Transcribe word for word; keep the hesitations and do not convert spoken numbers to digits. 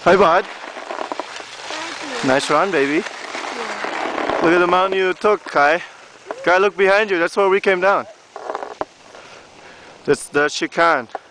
Hi, bud. Thank you. Nice run, baby. Yeah. Look at the mountain you took, Kai. Kai, look behind you. That's where we came down. That's the Chicane.